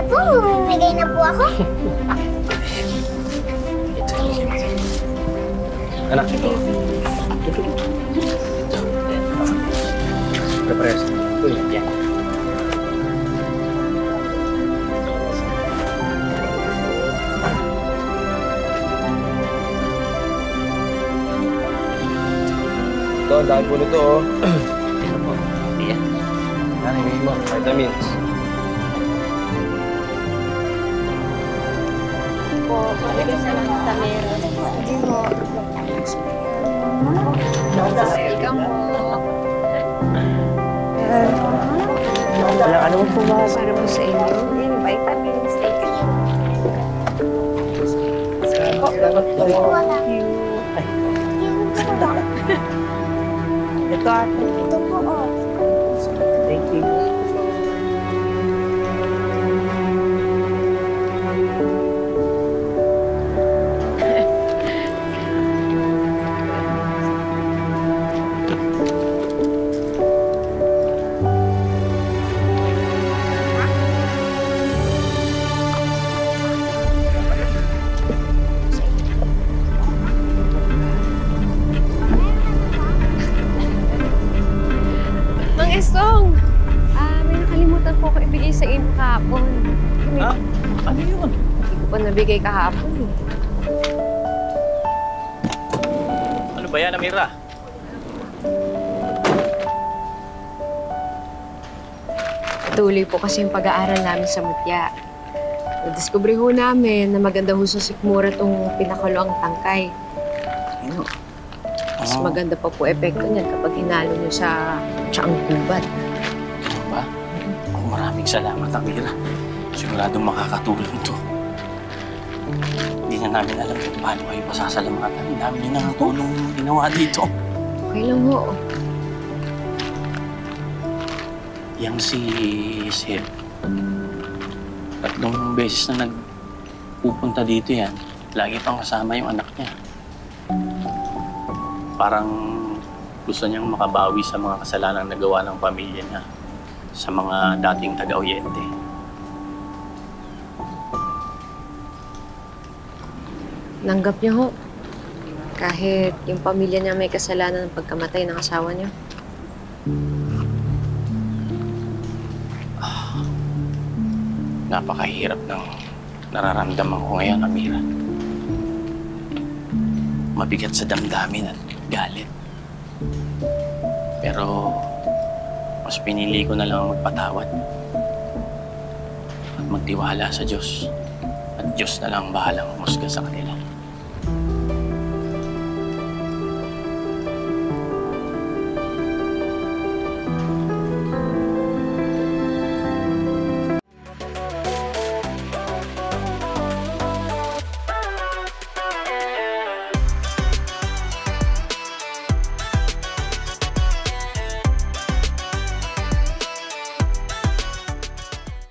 po, mamimigay na po ako. Anak, ito. Prepares. Ito yan. Ito, ang dahil po nito, oh. Ito po. Yan. Yan, hingin mo. Vitamins. Po, mabigas na lang sa meron. Hindi mo. Ikaw mo. Wala ka naman po ba? Para po sa inyo. Yung vitamins. Thank you. Salamat po. Wala. Ito, ate. Ito po, oh. Thank you. Mang Estong! May nakalimutan po ako ibigay sa inyo kahapon. Ha? Ano yun? Hindi ko pa nabigay kahapon eh. Ano ba yan, Amira? Patuloy po kasi yung pag-aaral namin sa Mutya. Nadiskubre ho namin na maganda ho sa sikmura itong pinakuluang tangkay. Ano? Mas maganda pa po epekto niyan kapag hinalo niyo sa tsaang gubat. Ganun ba? Ako maraming salamat, Amira. Siguradong makakatulong to. Hindi na namin alam kung paano kayo pasasalamatan. Ang dami nyo nang tulong ginawa dito. Okay lang ho. Yang si Seb, 3 beses na nagpupunta dito yan. Lagi pang kasama yung anak niya. Parang gusto niyang makabawi sa mga kasalanang nagawa ng pamilya niya sa mga dating taga-Oyente. Nanggap niyo ho. Kahit yung pamilya niya may kasalanan ng pagkamatay ng asawa niyo. Napakahirap ng nararamdaman ko ngayon, Amira. Mabigat sa damdamin at galit. Pero mas pinili ko na lang magpatawad at magtiwala sa Diyos. At Diyos na lang bahalang humusga sa kanila.